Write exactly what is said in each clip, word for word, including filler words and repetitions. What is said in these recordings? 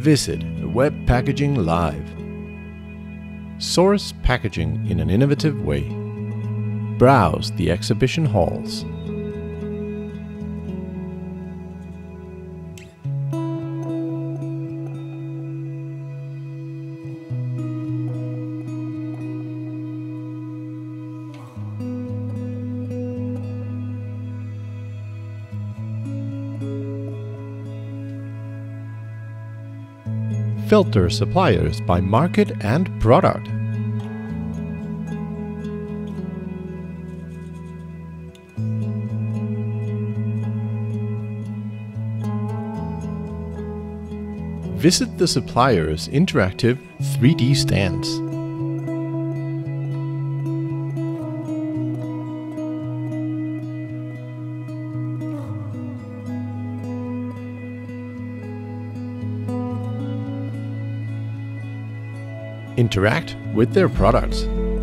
Visit Webpackaging Live. Source packaging in an innovative way. Browse the exhibition halls. Filter suppliers by market and product. Visit the supplier's interactive three D stands. Interact with their products.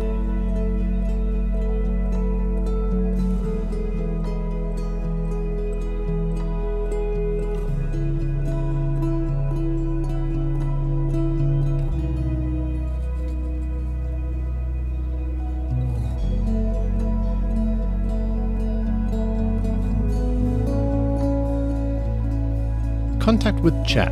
Contact with chat.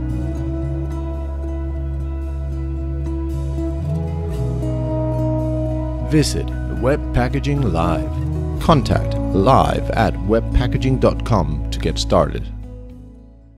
Visit Webpackaging Live. Contact live at webpackaging dot com to get started.